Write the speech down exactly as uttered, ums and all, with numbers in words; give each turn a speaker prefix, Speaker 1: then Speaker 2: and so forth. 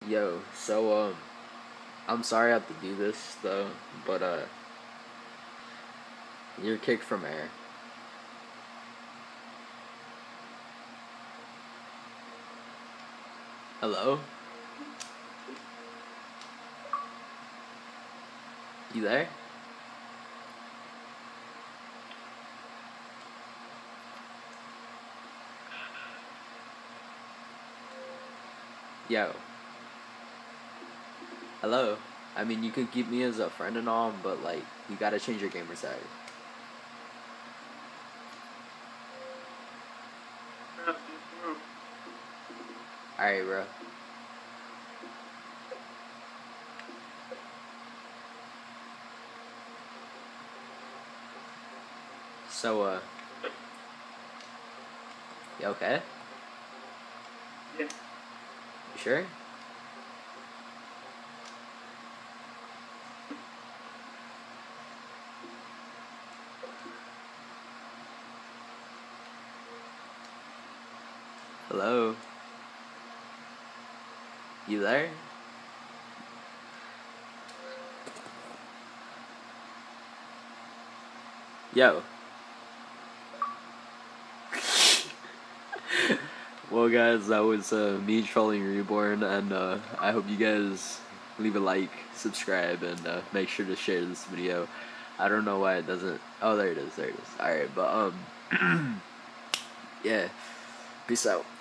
Speaker 1: Yo, so um, I'm sorry I have to do this though, but uh, you're kicked from air. Hello? You there? Yo, hello? I mean, you could keep me as a friend and all, but like, you gotta change your gamer tag. Alright, bro. So, uh, you okay?
Speaker 2: Yeah.
Speaker 1: You sure? Hello? You there? Yo. Well, guys, that was uh, me trolling Reborn, and uh, I hope you guys leave a like, subscribe, and uh, make sure to share this video. I don't know why it doesn't. Oh, there it is. There it is. All right, but um, yeah. Peace out.